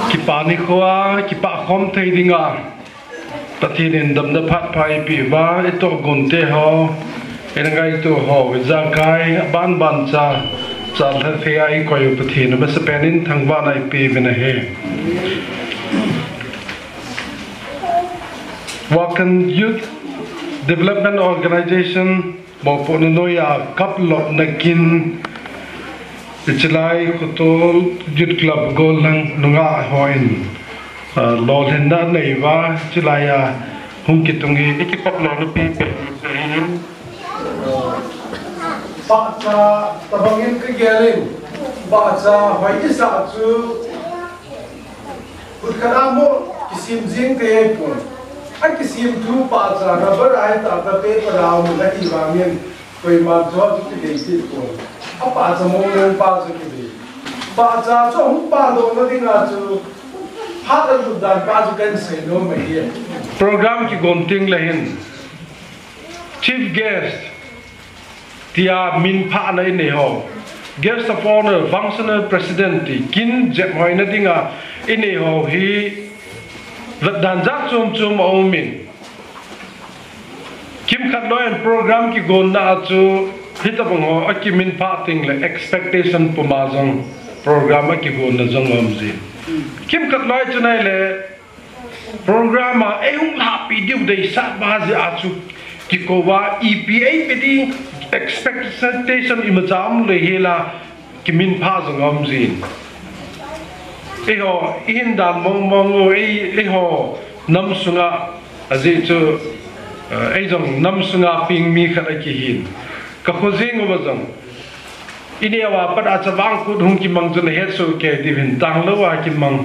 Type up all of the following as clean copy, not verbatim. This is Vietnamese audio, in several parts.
kipani khoa kipa khom thei dinga pathin in dam da phat phai pi wa ito gunte ho engai to ho za kai ban ban cha cha tha the ai ko yu pathin ba spanin thangwa nai pi bena he Wakan Youth Development Organization maupun noya couple of nakin Icilai kutol youth club golang nunga hoin lol henda neiwa cilaya hungkitungi ikipap lol pi baca tabangin kegelin baca hoyi saatu utkanamu kisim jing te pun an kisim tu baca rubber ai ta pe padau mulai wangian koi ma jo tu ke ti pun apa semua baca kiri baca cuma pada orang tinggal tu hal itu dan baca kan seno media program ki gonting lain chief guest dia min pa na ini ho guest of honor functional president kin jet hoi na dinga ini ho hi dan jak cum omin kim khat loan program ki gon na chu hita bang aki min pa ting le expectation pumazong program ki gon na jong omji kim kat loi chunai le program a ehung la pi diu dei sa ba ji achu ki ko wa EPA pedi expectation imajam le hela ki min pa jong omji eho in dan mong mong eho nam sunga aji chu ei jong nam sunga ping mi khat ki hin ka khojing wazang ini awa pada cawang kut hung ki mang jun he so ke divin tang lo wa ki mang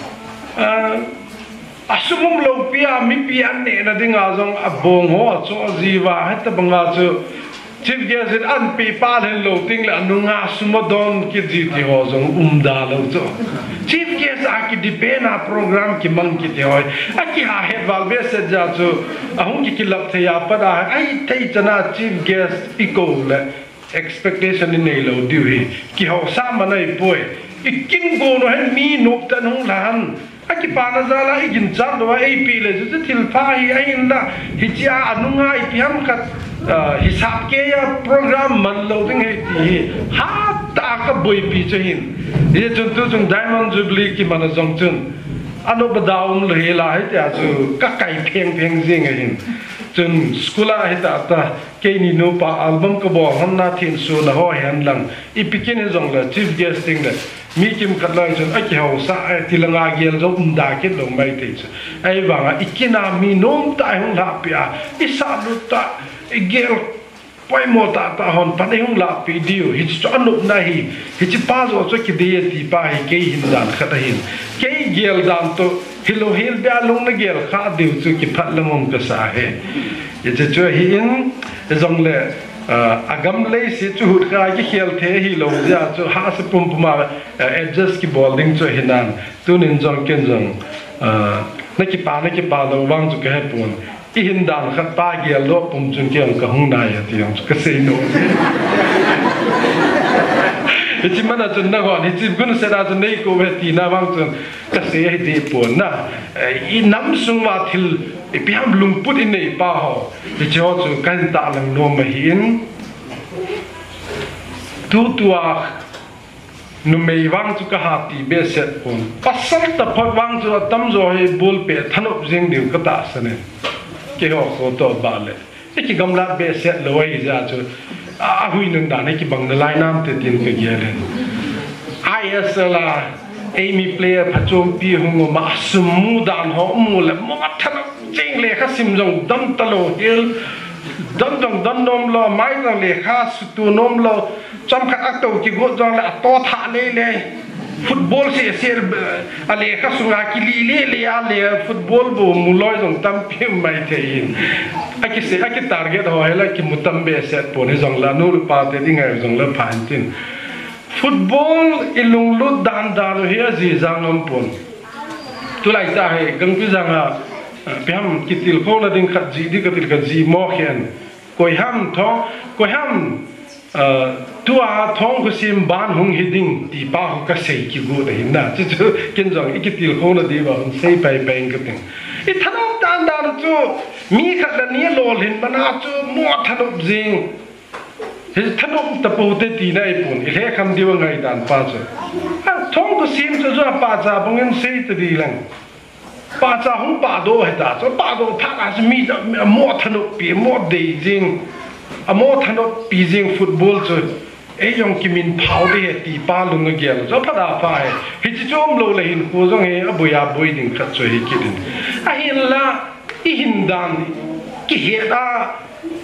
asumum lo pia mi pia ne na dinga jong abong ho cho jiwa hata banga chu chief guest an pi pa len lo ting la nunga sumodon ki ji ti ho jong umda lo cho chief guest a ki dipena program ki mang ki ti hoi a ki ha het wal be se ja chu ahung ki lap thaya pada ai thei chana chief guest iko le expectation in lo diwi ki ho sa manai poi ikin go no hen mi no tan hung lan aki pana zala igin char do ai pi le ju thil pha hi ai inda hi chia anunga I piam kat hisab ke ya program man lo ding he ti ha ta ka boi pi chahin ye chun tu chung diamond jubilee ki mana jong chun ano badaum le la he ta chu ka kai pheng pheng jing hin chun skula he ta ke ni no pa album ko bo hon na thin su na ho hen lang I pikin jong la chief guest thing le mi kim kat lai chun aki ho sa tilanga gel zo da ke lo mai te chu ai wanga ikina mi nom ta hung la pia isa lu ta gel poi mo ta hon pa hung la pi dio hi chu anu na hi chi pa zo cho ki de ti pa hi ke hin dan khata hin ke gel dan to hilo hil bia lung na gel kha diu chu ki phat lamom ka sa he ye che chu hi in zong le agam lei si chu hut ka ki khel the hi lo ja chu ha se pum puma adjust ki bowling chu hinan tunin jong ken jong na ki pa lo wang chu ka he pun I hin dan khat pa gi lo pum chung kyang ka hung na ya ti yong ka sei no chi mana chun na go ni chi gun se da chun nei ko ve ti na wang chun ka sei hi di pon na I nam sung wa thil I piam lung put in nei pa ho ti cho chu kan ta lang no ma hin tu tua nu mei wang chu ka ha ti be set pon pasal ta phot wang chu tam zo he bol pe thanop jing diu ka ta sane ke ho ko to ba le ki gamla be set loi ja chu a hui nang da ne ki bang na lai nam te tin ke ge le ISLA Amy player phachom pi hung ma sumu dan ho mu le mo than jing le kha sim jong dam talo hil dam dong dan nom lo mai jong le kha su tu nom lo cham kha ak to ki go jong la to tha le football se ser ale kha sunga ki li le ya le football bo muloi jong tam pi mai the in aki se aki target ho hela ki mutam be set pon jong la nur pa te ding ai jong la phan tin football ilung lu dan dan he ji jangom pon tu lai ta he gang pi janga piam kitil kho la ding khat ji di katil ka ji mo khen koi ham tho koi ham tua Thongkhosem ban hung hiding ti pa hu ka sei ki go de na chu chu kin jong ikitil khong na di ba hung sei pai pai ka ting I thanop dan dan chu mi khat la ni lol hin bana chu mo thanop jing he thanop ta pu te ti nai pun I le kham diwa ngai dan pa chu Thongkhosem chu chu pa cha bungen sei te di lang pa cha hung pa do he ta chu pa do tha ka mi mo thanop pi mo de jing a mo thanop pi jing football chu Ayong kimin pau de ti pa lung agel zo pada pa he chi chom lo le hin ko zong he abuya boi ding khat so he kidin a hin la I hin dan ki he da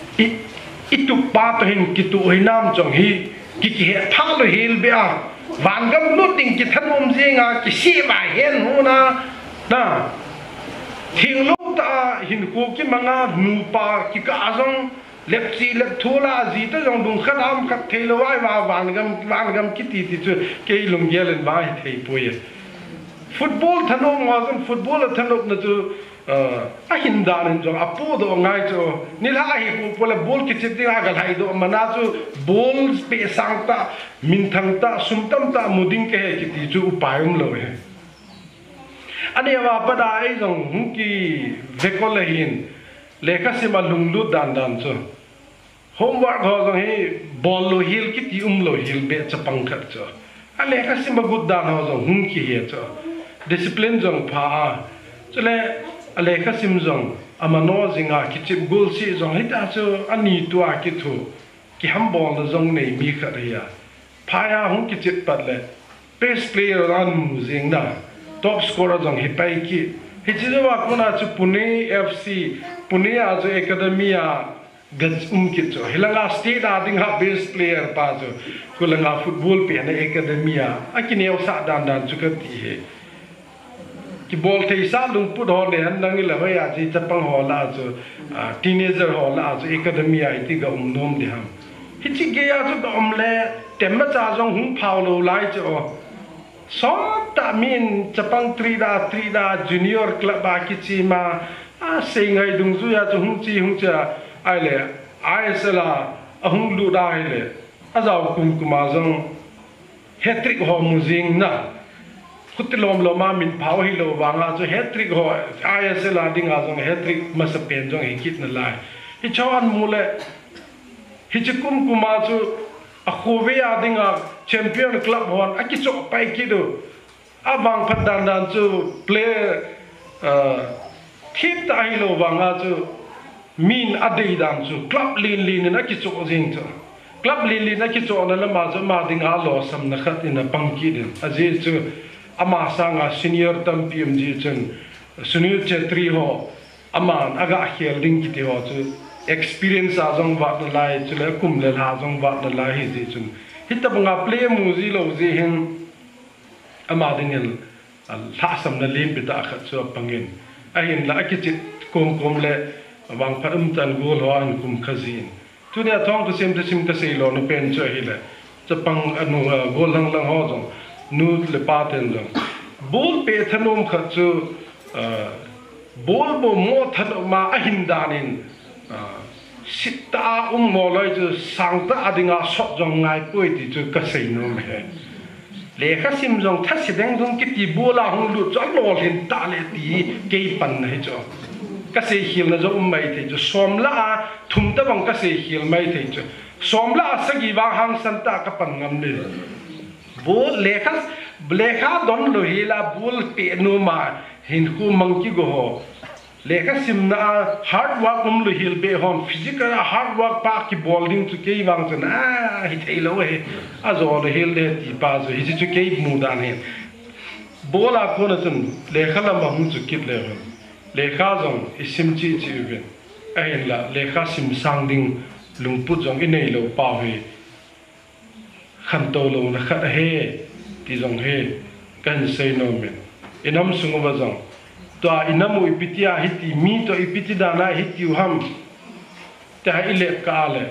I tu pa to hin ki tu he nam chong hi ki he tha lo hil be a van gam lu ting ki thanom jinga ki si ba hen hu na thing lo ta hin ko ki manga nu pa ki ka zong lep chi lep thola ji ta jong dung khat am khat thelo wai wa van gam ki ti chu ke lung yelen vai thei poye football thano ngazon football thano na chu a hin dan jong apo do ngai chu ni la hi pu pole ball ki chiti ga gal hai do mana chu ball pe sang ta min thang ta sum tam ta muding ke ki ti chu upayum lo he ani wa pada ai jong hu ki vekol hin lekha sima lunglu dan dan chu homework ho jong he ball lo hil ki ti lo hil be chapang khat cho ale ka sim good dan ho jong hun ki he cho discipline jong pha chale ale ka sim jong amano jinga ki chip gol si jong he ta cho ani tu a ki thu ki ham ball jong nei mi kha ya pha ya hun ki chip pat le best player ran mu jing da top scorer jong he pai ki he chi wa kuna chu Pune FC Pune a jo academy a gaj ki cho hilanga state a ding ha best player pa jo kulanga football pe na academy a akine sa dan dan chu ka ti he ki ball thei sa lung pu ho le han nang la ya ji chapang ho la jo teenager ho la jo academy a ti ga nom de ham hi chi ge ya jo dom le tem ma cha jong hung phau lo lai cho so ta min chapang trida junior club ba ki chi ma a singai dung zu ya chu hung cha ai le ASFA ahung lu da ai le azaw kum kuma jong hat-trick ho muzing na kutilom lo ma min phau hi lo wa nga chu hat-trick ho ASFA ding a jong hat-trick ma sa pen jong hikit na lai hi chawan mule hi chikum kuma chu a khove a ding a champion club hon a ki chok pai ki do a bang phat dan dan chu player thip ta hi lo wa nga chu min adei dan chu club lin na ki chok jing chu club lin na ki chok na la ma chu ma ding a lo sam na khat in a pangki din a je chu ama sanga senior tam PMG chen sunil chetri ho aman aga khel ding ki te ho chu experience a jong wa na lai chu le kum le la jong wa na lai hi ji chun hita banga play mu ji lo ji hin ama ding el la sam na lim bi ta khat chu pangin a hin la ki chit kom le wang pharum tan gol ho an kum khazin tu ne Thongkhosem te sim ka sei lo no pen cho hi le chapang anu gol lang ho jong nu le pa ten jong bol pe thanom khat chu bol bo mo than ma a hin danin sita mo loi chu sang ta adinga sot jong ngai poi ti chu ka sei no me le kha sim jong tha si deng jong ki ti bola hung lu chok lo hin ta le ti ke pan na hi cho ka sei hil na jo mai the chu som la thum ta bang ka sei hil mai the chu som la sa gi wa hang san ta ka pan ngam le bol le kha don lo hi la bol pe no ma hin ku mang ki go ho le kha sim na hard work lo hil be hom physical hard work pa ki bowling chu ke wang chu na hi thei lo he a zo lo hil le ti pa zo hi chu ke mu dan he bola ko na chun le kha la ma hu chu kip le le kha jong isim chi ben ai la le kha sim sang ding lung pu jong inei lo pa he kham to lo na kha he ti jong he kan sei no men inam sungu ba jong to inamu ipitia hiti mi to ipiti dana hiti ham ta ile ka le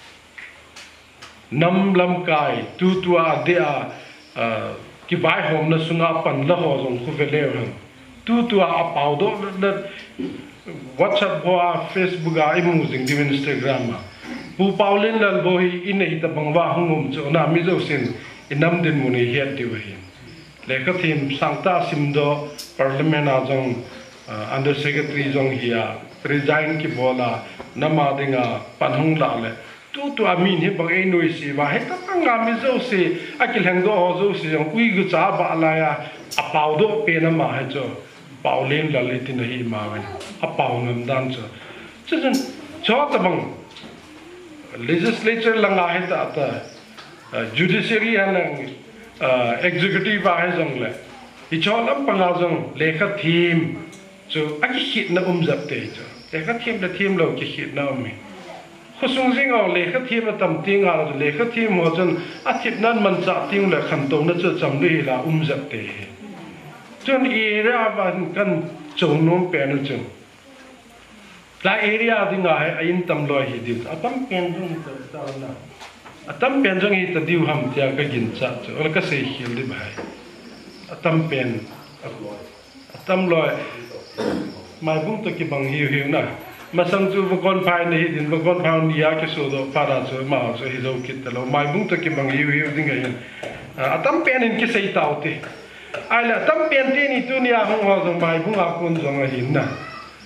nam lam kai tu a de a ki vai hom na sunga pan la ho jong khu ve le han tu a pau do na WhatsApp ho Facebook a imu jing di Instagram ma pu paulin lal bohi in nei ta bangwa hungum chu na mi zo sin inam din muni hiat ti wahin le ka thim sangta simdo parliament a jong under secretary jong hia resign ki bola nama dinga panhung la le tu amin hi bang ei noi si wa he ta nga mi zo si akil heng do ho zo si jong ui gu cha ba la ya apau do pe na ma he cho paulin la le tin hi ma wen apau ngam dan cho chen cho ta bang legislature langa he ta judiciary and executive ba he jong le hi cho lam panga jong lekha thim cho aki khit na zap te cho lekha thim da thim lo ki khit na mi khosung jing au lekha thim tam ting a lekha thim ho chen a thip nan man cha ting le khan tong na cha cham ni la zap te chon area ban kan chong nom pe na chon la area dinga hai ain tam loi hi dit atam pen jong ta na atam pen jong hi ta diu ham tia ka gin cha cho ka se hil di bai atam pen atam loi mai bung to ki bang hiu hiu na masang chu kon phai ne hi din kon phau ni ya ke so do para so ma so hi zo kit lo mai bung to ki bang hiu hiu ding ga yin atam pen in ki sei tau te ai la atam pen te ni tu ni a hong ho so mai bung a kun jong a hin na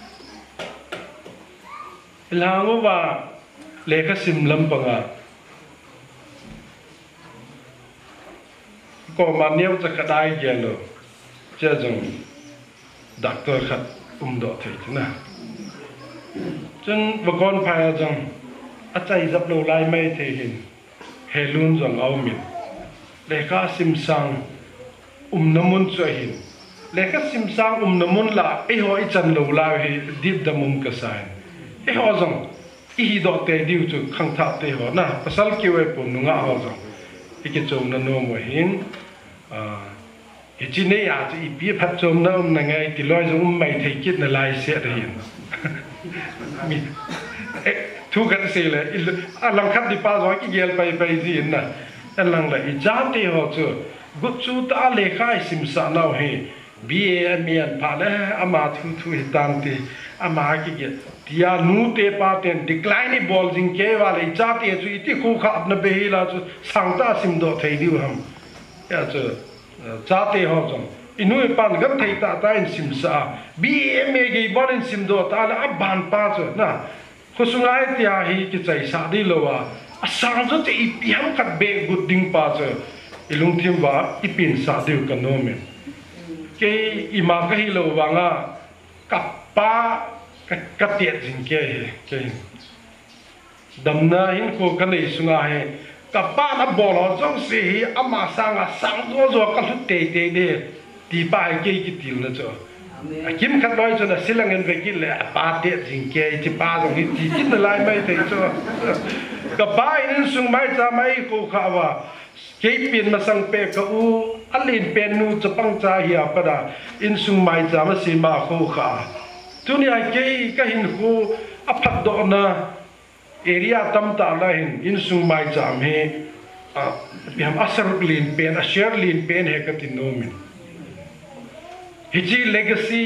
ilango wa lekha sim lam panga ko ma neu cha kadai ge lo che jong doctor khat do thei na chen bakon phai jong a chai zap lo lai mai the hin helun jong au min lekha sim sang namun cho hin lekha sim sang namun la e ho I chan lo la hi dip da mum ka sai e ho jong I do te diu chu khang tha te ho na pasal ki we pun nga ho jong I ki chom na no mo hin chi ne ya chi pi phat chom na na ngai ti loi jong mai thei kit na lai se da hin mi thu kan se le alang khat di pa zo ki gel pai ji na alang la I ja te ho chu gut chu ta le khai sim sa nau he ba mian pa le ama thu hi tang ti ama ki ge tia nu te pa ten decline ball jing ke wa le ja te chu ti khu kha apna be hi la chu sang ta sim do thei diu ham ya chu ja te ho jong inu pan gam thei ta ta in sim sa ba me ge bon in sim do ta la ban pa chu na khosungai tia hi ki chai sa di lo wa asang zo te I piam khat be good ding pa chu ilung thim wa I pin sa diu kan no me ke ima ka hi lo wa nga kappa ka tiat jing ke damna hin ko kan nei sunga he kappa na bolo jong se hi ama sanga sang zo ka lu te de ti pa ke ki til na cho kim khat loi cho na silangen ve ki le pa tiat jing ke ti pa jong hi ti kin na lai mai te cho kappa in sung mai cha mai ko kha wa ke pin masang pe ka u alin pen nu chapang cha hi apada in sung mai cha ma si ma kho kha tunia ke ka hin khu aphat do na area tam ta la hin in sung mai cha me biam asar lin pen a share lin pen he ka tin no min hiji legacy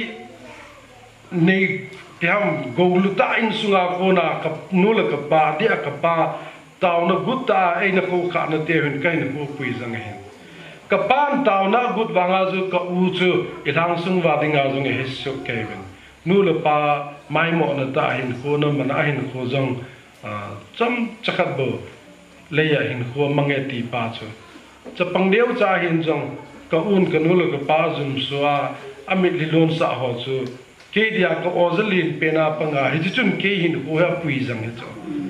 nei biam goluta in sunga ko na ka nula ka pa dia ka pa tau na gutta e na ko kha na te hun kai na ko pui jang he ka pan tau na gut wanga ju ka u chu idang sung wa dinga jung he so kevin nu le pa mai mo na ta hin ko na mana hin ko jong cham chakhat bo le ya hin ko mange ti pa chu chapang deu cha hin jong ka un ka nu le ka pa zum suwa amit li lon sa ho chu ke dia ka ozalin pena panga hi chun ke hin ko ha pui jang he chu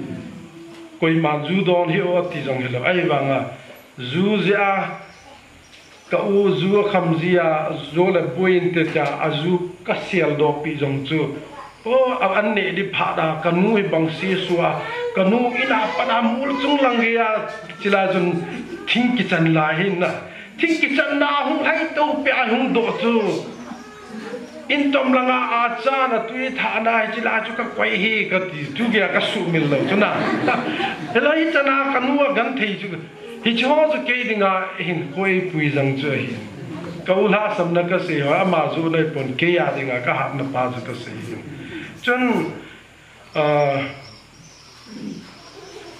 koi ma zu don hi o ti jong helo ai wanga zu zia ka u zu kham zia zo le point te cha azu ka sial do pi jong chu o an ne di pha da ka nu hi bang si suwa ka nu ina pa da mul chung lang ya chila jun thing ki chan la hin na thing ki chan na hung hai to pe a hung do chu in tom langa a cha na tui tha na chila chu ka kwai hi ka ti tu ge ka su mil lo chu na helai chana ka nu gan thei chu hi cho chu ke dinga hin koi pui jang chu hi ka ula sam na ka se ha ma zu nei pon ke ya dinga ka hat na pa chu ka se chun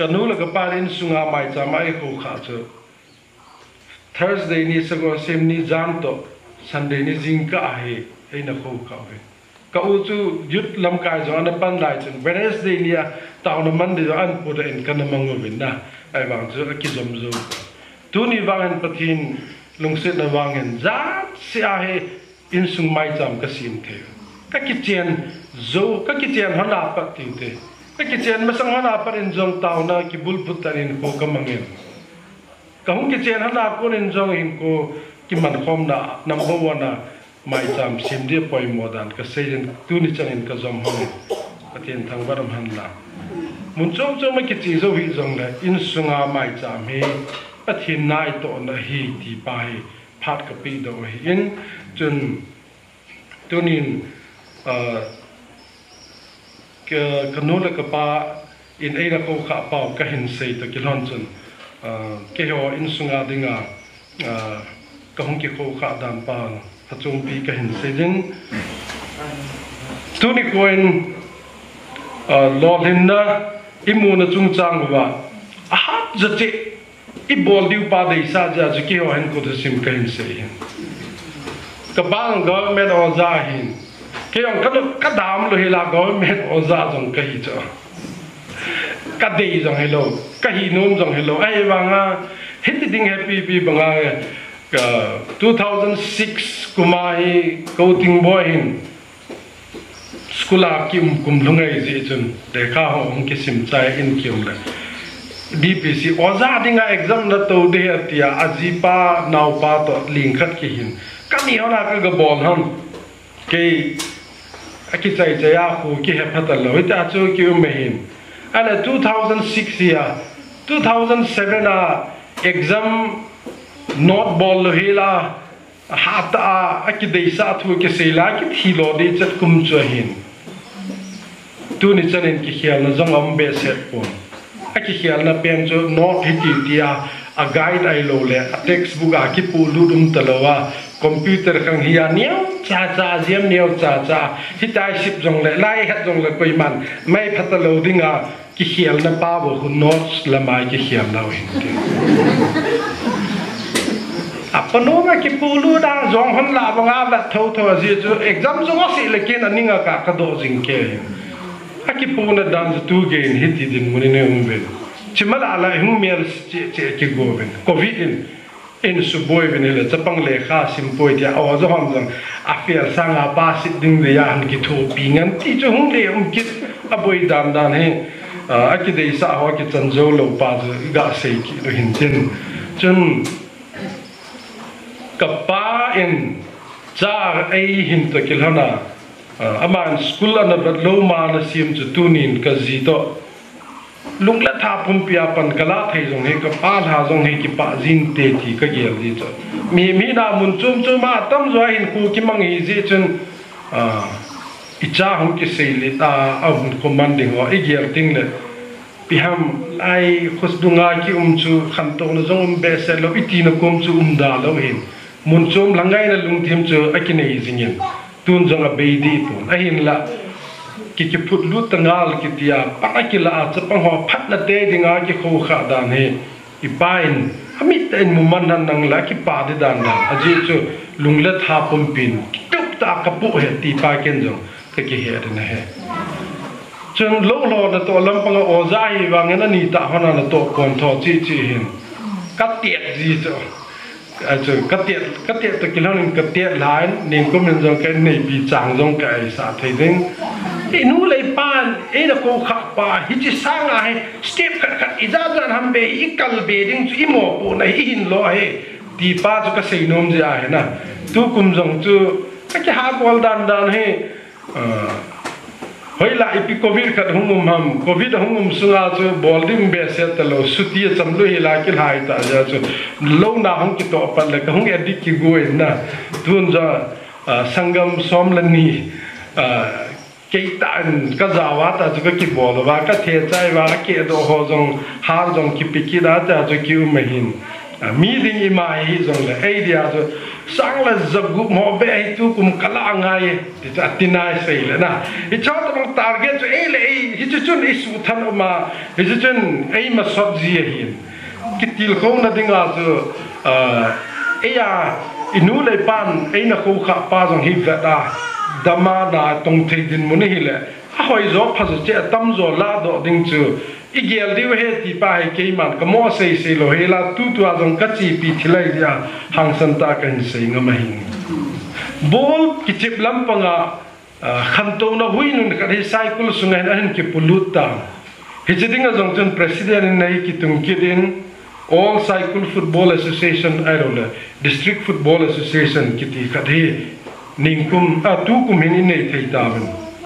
kanu la kapal in sunga mai chamai ko kha chu Thursday ni sago sem ni jam to Sunday ni jingka ahe eina ko ka we ka u chu yut lam kai jo an pan lai chen Wednesday ni taw na Monday jo an pu en kan mango win na ai wang chu ki jom zo tu ni wangan pathin lungsit na wangen za si ahe in sung mai cham ka sim the ka ki chen zo ka ki chen hana pa ti te ka ki chen ma sang hana pa in jong taw na ki bul put tarin ko ka mangen ka hung ki chen hana ko in jong in ko ki man khom na number 1 na mai cham sim de poi modan ka sejen tu ni chang in ka jom hong pathin thang baram han la mun chom chom ma ki chi zo hi jong la in sunga mai cham he pathin nai to na hi ti pai phat ka pi do hi in chun tunin ka no la ka pa in era ko kha pa ka hin sei to kilon chun ke ho in sunga dinga ka hong ki ko kha dan pa ha chung pi ka hin sei jin tuni koin lo linda imuna chung chang ba a hat jate I bol diu pa dei sa ja ju ki ho hen ko de sim ka hin sei ka bang government o za hin ke ong ka dam lo hila government o za jong ka hi cho ka dei jong hello ka hi nom jong hello ai wanga hit ding happy pi banga ka 2006 kumai coating boy hin skula kim kum lungai ji chun de kha ho ong ki sim chai in kim la BPC oza dinga exam na to de atia ajipa naupa to ling khat ki hin kami hona ka ga bol ham ke aki chai chai a khu ki he phatal lo ta chu ki um hin ala 2006 ya 2007 a exam not ball lo hela hata aki dei sa thu ke seila ki thilo de chat kum chu hin tu ni chanin ki khial na jong am be set pon aki khial na pen jo not hiti tia a guide ai lo le a textbook a ki pu lu dum talowa computer khang hiya niau cha cha jem niau cha cha hitai sip jong le lai hat jong le koi man mai phatalo dinga ki khial na pa bo hu notes la mai ki khial na hin apano ma ki pu lu da jong hon la banga la tho tho ji jo exam jong si le ken aninga ka do jing ke aki puna dan tu gain hiti din munine umbe chimala ala humel che ki goben covid in suboy benele chapang le kha simpoi dia awazo ham jang afiel sanga pa sit ding de yan ki tho pingan ti jo hung le kit aboi dan dan he aki de sa ho ki chanjo lo pa ga sei ki do hin chen chun kapa in char ai hin to kilhana aman school ana badlo ma na sim chu tunin ka ji to lungla tha pum pia pan kala thai jong he ka pa tha jong he ki pa jin te ti ka gel ji cho mi na mun chum chu ma tam zo hin ku ki mang hi ji chun icha hum ki sei le ta a hun commanding wa i gel ting le pi ham lai khos dunga ki chu khan to na jong be se lo iti na kom chu da lo hin mun chum langai na lung thim chu akine hi jingin tun jong a beidi pun ahin la ki put lu tangal ki tia pa ki la chapang ho phat na te dinga ki kho kha dan he I pain amit en muman nang la ki pa de dan dan aji chu lungla tha pum pin tuk ta ka pu he ti pa ken jong ka ki he na he chung lo lo na to lam pang o zai wa ngena ni ta hona na to kon tho chi chi hin ka tiet ji cho acho katiet to kilon katiet line ning ko men jong ken nei bi chang jong kai sa thai ding e nu lei pan e na ko kha pa hi chi sang a he step khat khat ija jan ham be I kal be ding chu I mo po na hi hin lo he ti pa chu ka sei nom ja he na tu kum jong chu ka ki ha bol dan dan he hoi la ipi covid khat hungum ham covid hungum sunga chu bolding be set lo suti chamlu hi la ki hai ta ja chu lo na hung ki to pan la ka hung edik ki goi na tun ja sangam som la ni ke ta ka jawa ta chu ki bol wa ka the chai wa ke do ho jong har jong ki pi ki da ta chu ki u mahin mi ding I mai hi jong la ai dia chu sang là dập gục họ bé tu cùng cả là ngay thì cha tin ai xây là na thì cháu tao bằng target cho ấy là ấy thì chút ấy số thằng mà thì chút ấy mà sót gì hiện cái tiêu không là tiếng à cho ấy à inu lại pan ấy là khâu khá pa trong hi vật à dama na tông thấy din muốn hi lệ hỏi gió phật chế tâm gió la độ đinh chứ ý kiến điều hết thì phải cái mà cái mỏ xây lo hết là tu trong cái chi bị thi lại ra hàng sân ta cần xây ngâm hình bol cái chip lắm bằng khăn tô nó vui nun cái cycle sungai anh cái pulut ta cái chuyện tiếng trong chân president này cái tung cái đến All Cycle Football Association ai rồi District Football Association cái thì cái thế ninh kum tu kum hình này thấy ta mình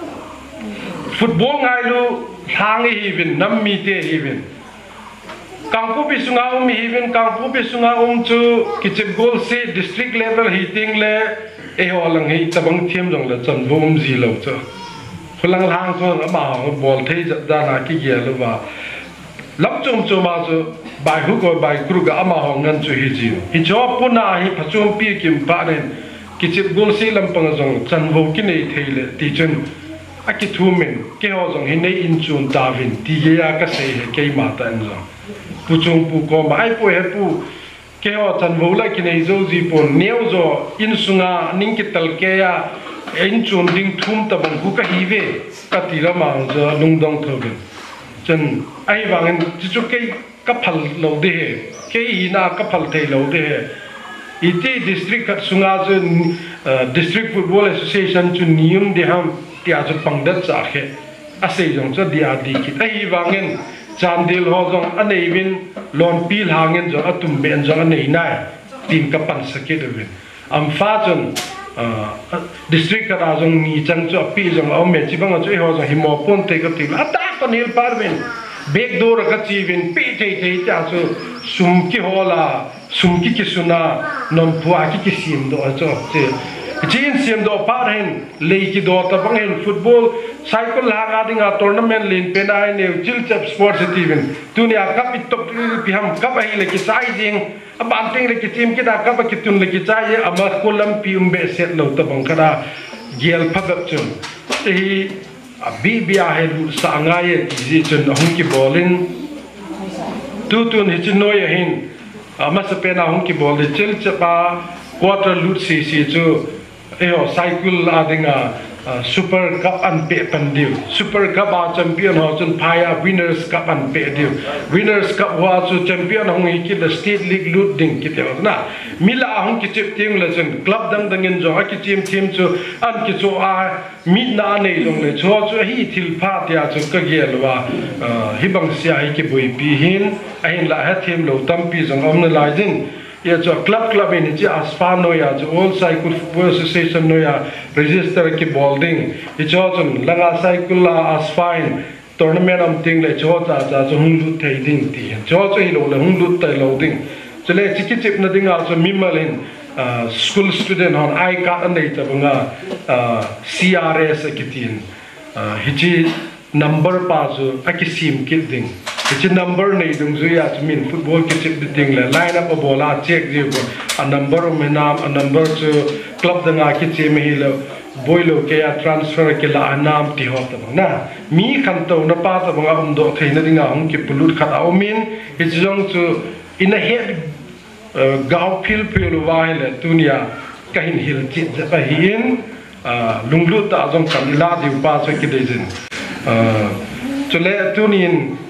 football ngay lu hàng hivin nam mi te hivin kangpu pisunga hivin kangpu pisunga chu kichip goal se district level hiting le e holang hi tabang thiam jong la chan vom ji lo cha khulang lang so ma ball thei da na ki ge lo wa lap chom chom ma chu bai hu ko bai kru ga ama hong ngan chu hi ji hi jo puna hi phachom pi kim pa nen kichip goal se lam pang jong chan vo ki nei thei le ti chun aki thumen ke ho jong hinei in chun davin ti ya ka sei ke ma ta an jong pu chung pu ko mai pu he pu ke ho chan vo la ki nei zo ji pon neu zo in sunga ning ki tal ke ya in chun ding thum ta bang ku ka hi ve ka ti ra ma zo lung dong thogen chen ai wang chi chu ke ka phal lo de he ke hi na ka phal thei lo de he iti district kat sunga zo district football association chu niyum de ham tia chu pangdat cha khe asei jong cha dia di ki ai wangin chandil ho jong anei win lon pil hangin jong atum ben jong anei nai tim ka pan sake de win am fa jon district ka jong ni chang chu pi jong au me chi bang chu ho jong himo pon te ka ti ata ko nil par win bek dor ka chi win pi te te cha chu sum ki hola sum ki suna non phua ki sim do cho che Jin sim do par hen leiki do ta bang hen football cycle la ga dinga tournament lin penai ne chil chap sports even dunia cup it top pi ham cup ai le ki sai ding aban ting le ki team ki da cup ki tun le ki sai ama kolam pi umbe set lo ta bang kada gel phagap chun hi abi bia he sa nga ye ji chun hung ki bowling tu tun hi chin noya hin ama sa pena hung ki ball chil chapa quarter lut si chu eho cycle adinga super cup an pe pandiu super cup a champion ho chun phaya winners cup an pe diu winners cup wa chu champion hong ki the state league lut ding ki te na mila hong ki chip ting la chun club dang dang in jo ki team chu an ki chu a mit na nei long le cho chu hi thil pha tia chu ka gel wa hi bang sia hi ki boi pi hin a hin la ha them lo tam pi jong om na lai din ya cho club ini ji ASFA no ya jo All Cycle Football Association no ya register ki bowling i cho chun langa cycle la ASFA tournament am ting le cho cha cha jo hung lu thei ding ti cho cho hi lo le hung lu tai lo ding chele chiki chip na ding a cho mimalin school student on I card an nei ta banga CRS ki tin hi chi number pa jo aki sim ki ding cái number này đúng rồi à mình football cái chip định là line up ball à check gì vậy a number mình nam a number cho club đang cái chip mình là boy lo cái transfer cái là nam thì họ tập na mi khăn tàu nó pa tập bằng ông độ thấy nó đi ngang cái pulut khát áo min cái giống cho in a head gạo pil vai là dunia cái hình hill chip vậy hiền lung lut ta giống cái lá đi pa cho cái đấy gì cho nên dunia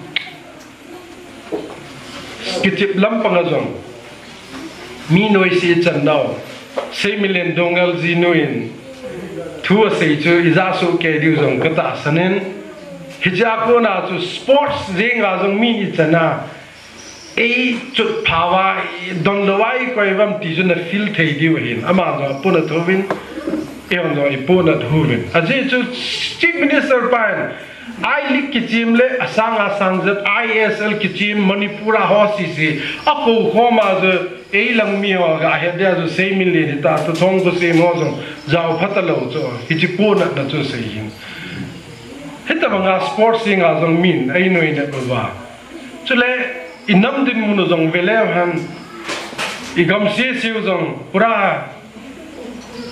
kitip lampang azong mi noi si chan nau 6 million dongal ji noin thua sei chu iza su ke diu zong kata sanen hija ko na chu sports jing azong mi ni chana e chut phawa don lawai ko evam ti jun feel thei diu hin ama zo puna thovin e on zo i puna thuvin aje chu chief minister pan I lik ki team le asang zat ISL ki team Manipura ho si apo khoma zo e lang mi ho ga he dia zo 6 million ta to Thongkhosem ho zo jaw phatalo zo hi chi puna na zo sei hin heta banga sports sing a zo min ai noi ne ba chule inam din mun zo vele han igam se se zo pura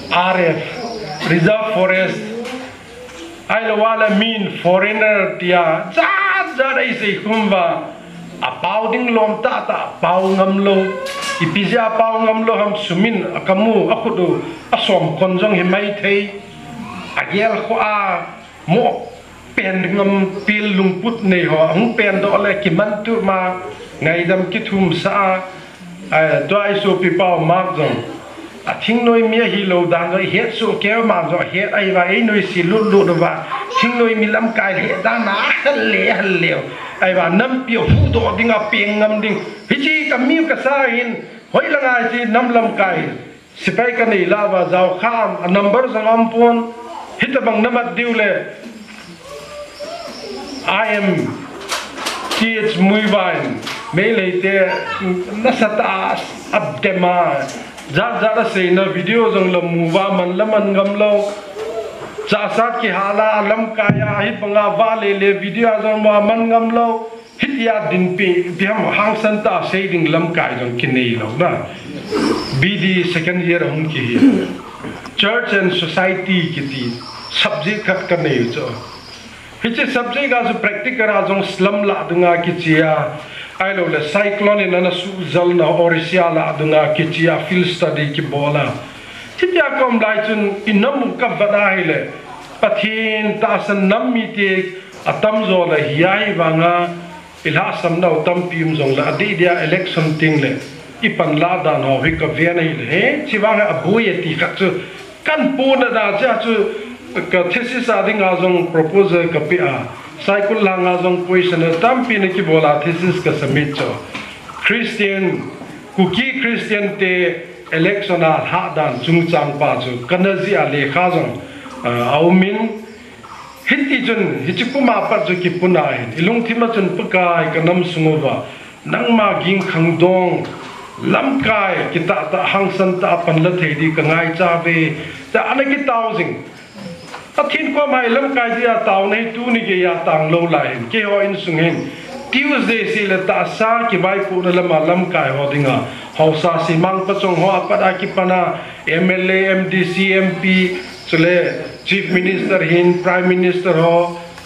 RF Reserve Forest ai lo wala min foreigner tia za ai sei kumwa a pau ding lom ta pau ngam lo ipizia pau ngam lo ham sumin akamu akudu asom konjong himai thei agel ko a mo pen ngam pil lungput nei ho hung pen do le kiman tu ma ngai dam ki thum sa a do ai so pi pau mak jong a thing noi mi hi lo dan noi het so ke ma zo het ai wa ai noi si lu lu do wa thing noi mi lam kai le da na le ai wa nam pi hu do ding a peng ngam ding hi chi ka mi ka sa hin hoi la ngai chi nam lam kai sipai ka nei la wa zau kham a number zang am pon hit bang namat diu le I am kids muy vain mele te nasata abdema za se na video jong la muwa man laman ngam lo cha sat ki hala lam kaya hi banga wa le video jong ma man ngam lo hitia din pi biam hang san ta saving lam kai jong ki nei lo na bd second year hum ki church and society ki ti subject khat ka nei cho hiche subject ga so practical a jong slum la dunga ki chia ai lo le cyclone in na su zal na orisia la dunga ki chia field study ki bola hitia kom lai chun inam ka vada ile pathin ta san nam mi te atam zo la hiai wanga ilha sam na tam pim jong la adi dia election ting le ipan la dan ho hi ka ve nei le he chiwanga abuye ti kha chu kan pu na da cha chu ka thesis ading a jong proposal ka pi a cycle lang a jong question tam pi ne ki bola thesis ka submit cho Christian kuki Christian te election a ha dan chung chang pa chu kanazi a le kha jong aumin hiti jun hichikuma pa chu ki punai ilung thima chun pukai kanam sungova nangma ging khangdong lam kai kita ta hang san ta pan la thei di ka ngai cha ve ta anaki tausing athin ko mai lam kai dia taw nei tu ni ge ya tang lo lai ke ho in sung hen Tuesday si le ta sa ki bai pu na lam kai ho dinga hausa si mang pa chong ho apada ki pana MLA MDC MP chule chief minister hin prime minister ho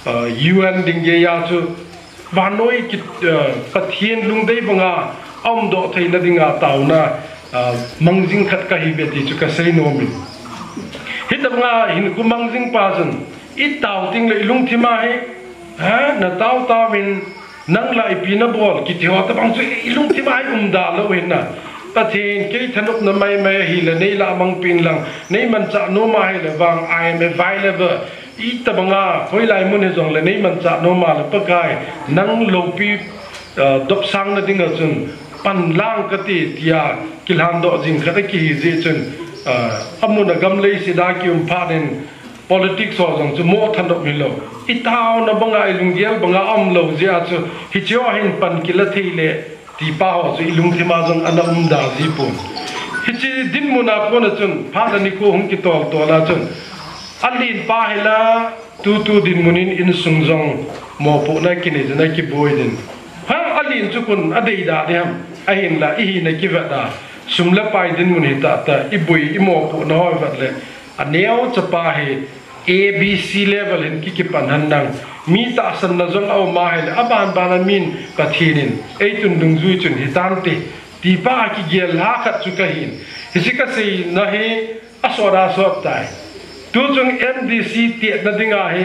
UN ding ge ya chu banoi ki pathin lung dei banga om do thei na dinga taw na mangjing khat ka hi beti chu ka sei no mi hitam nga hin kumang jing pa jan I taw ting le ilung thima he ha na taw win nang lai pi na bol ki thiwa ta bang chu ilung thima he da lo hin na pathin ke thanup na mai hi le nei la mang pin lang nei man cha no ma he le wang I am available I ta banga khoi lai mun he jong le nei man cha no ma le pa kai nang lo pi dop sang na ding a chun pan lang ka ti tia kilhan do jing kha ki hi je chun amuna gamlei sida ki phanen politics so jong chu mo than do mi lo itaw na banga ilungial banga am lo zia chu hi chio hin pan kila theile ti pa ho chu ilung thima jong anam da ji pon hi chi din muna pon chun phadani ko hum ki tol tola chun alin pa hela tu din munin in sung jong mo pu na ki ne jana ki boy din ha alin chu kun adei da dem ahin la I na ki va da sumla pai din mun hita ta ibui imo pu no va le aneo chapa he ABC level hin ki panhan nang mi ta san na jong au ma he aban bana min pathinin ei tun dung zui chun hitan te ti pa ki gel ha khat chu ka hin hisika sei na he asora so tai tu chung MDC te na dinga he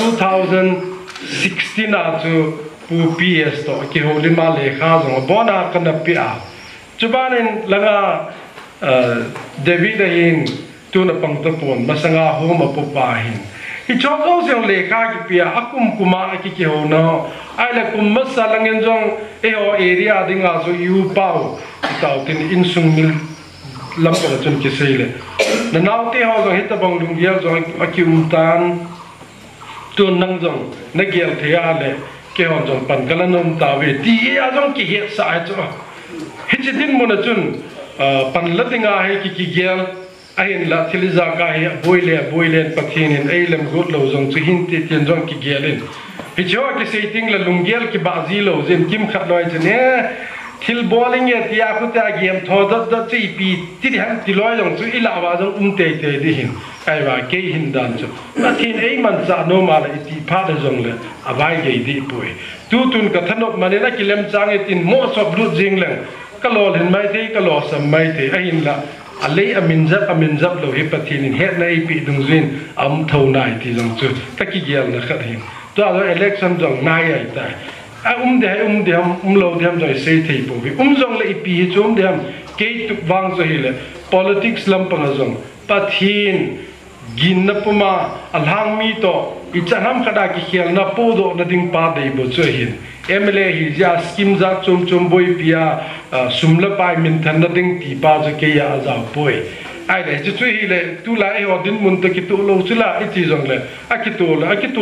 2016 a chu pu PS to ki holima le kha jong bona kana pi a chubanin langa David hin tu na pangtapon masanga homa popahin hi choko jong le kha ki pia akum kuma ki ho no ai la kum masalangen jong ho area dinga so yu pau taw tin insung mil lam ko chun ki seile na naw te ho jong hita bang lung gel jong aki umtan tu nang jong na gel thea le ke ho jong pan kalanom tawe ti ya jong ki he sa cho hichidin mona chun pan latinga he ki gel ain la thiliza ka he boile pathin in ailem gut lo jong chu hin ti tian jong ki gelin hicho ki seiting la lunggel ki bazi lo zen kim khat loi chen he thil bowling ye tia khu ta game tho da chi pi ti han ti loi jong chu ila wa jong te di hin kai wa ke hin dan chu ma thin ei man cha no ma la ti pha da jong le awai ge di pui tu tun ka thanop mane na kilem chang e tin mo sob lu jing leng ka lol hin mai te ka lo sam mai te a hin la alei amin zap lo he pathin in het na ei pi dung zin am thau nai ti jong chu ka ki gel na khat hin to a election jong nai ai ta a de lo de joi sei thei po vi jong le pi chum de ke tu wang zo hi le politics lam pang jong pathin gin na puma alhang mi to I chanam khada ki khel na po do na ding pa dei bo cho hin MLA hi ja skim za chum boi pia sumla pai min than na ding ti pa zo ke ya za poi ai le chu hi le tu la e odin mun to ki tu lo chula I ti jong le a ki to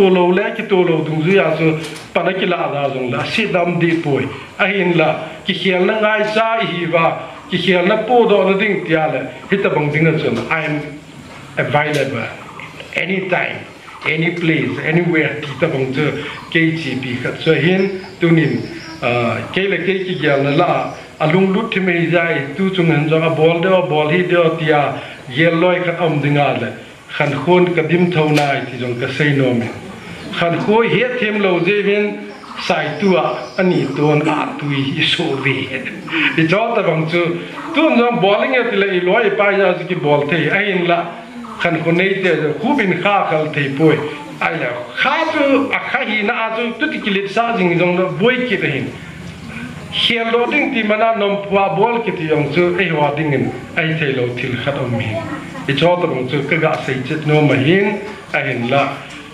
lo dung zu ya so pa na ki la za jong la si dam di poi a hin la ki khel na ngai sa hi wa ki khel na po do na ding tia le hita bang ding na chon I am available anytime any place anywhere kita bang cho KGP khat so hin tunin ke le ke ki gyal na la alung lut thi me jai tu chung han jong a ball hi de tia yelloy khat om dinga le khan khon ka dim thau nai ti jong ka sei no me khan khoi he them lo je vin sai tua ani ton a tui hi so ve I jot ta bang chu tu jong bowling e ti le I loi pa ya ki ball the ai in la khan ko nei te khu bin kha khal thei poi ai la kha chu a kha hi na chu tu ti kilit sa jing jong no boi ki te hin hiel lo ding ti mana nom pwa bol ki ti yong chu ai wa ding in ai thei lo thil khat om mi I chot bang chu ka ga sei chet no ma hin a hin la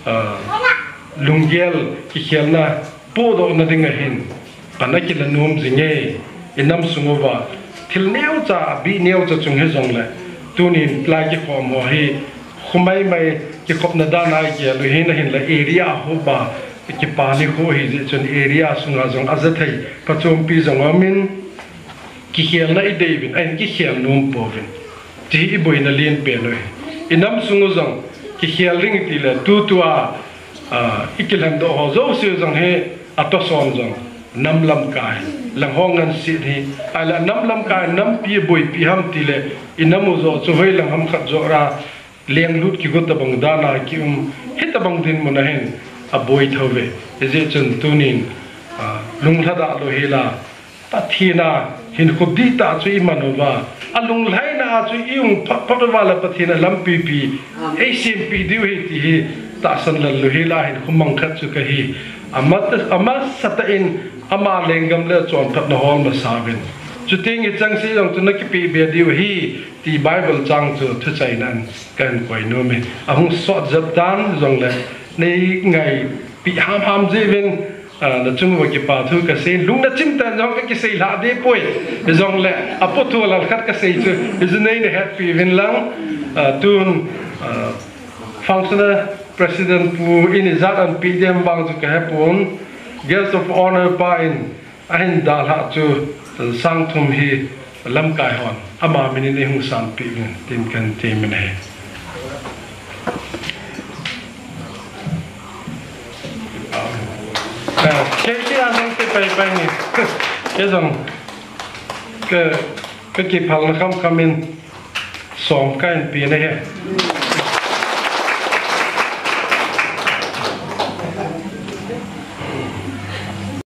lunggel ki hiel na po do na ding a hin panaki la nom jinge inam sungova thil neu cha bi neu cha chung he jong la tunin plai ki khom ho hi khumai mai ki khop na da na ki lu hin hin la area ho ba ki pa ni ho hi je chon area sunga jong azathai pachom pi jong amin ki khel na I devin ai ki khel nom povin ti I boina lin pe noi inam sungu jong ki khel ring ti la tu tua ikilam do ho zo se jong he atoson jong nam lam kai lang hongan si hi ala nam lam kai nam pi boi pi ham ti le inamu zo chu hoi lang ham khat zo ra leng lut ki got bang dana ki hit bang din mo na hen a boi thove je chun tunin lung thada lo hela pathina hin khudi ta chu I manova alung lai na chu iung phat wala pathina lam pi pi ei sim pi diu hi ti hi ta san la lo hela hin khumang khat chu ka hi amat sata in ama lengam le chon phat na hol ma savin chu ting I chang si jong chu na ki pi be diu hi ti Bible chang chu thu chai nan kan koi no me ahung so jab dan jong le nei ngai pi ham je vin na chung wa ki pa thu ka se lung na chim tan jong ka ki se la de poi jong le apo thu la khat ka se chu is nei ne hat pi vin lang tun functional president pu in izat an pi dem bang chu ka hapon guest of honor pa in ahin dal ha chu sang thum hi lam kai hon ama mini ne hung sam pi vin tin kan te min he ke ang te pai ni ke jong ke ki phal na kham khamin som kan pi ne he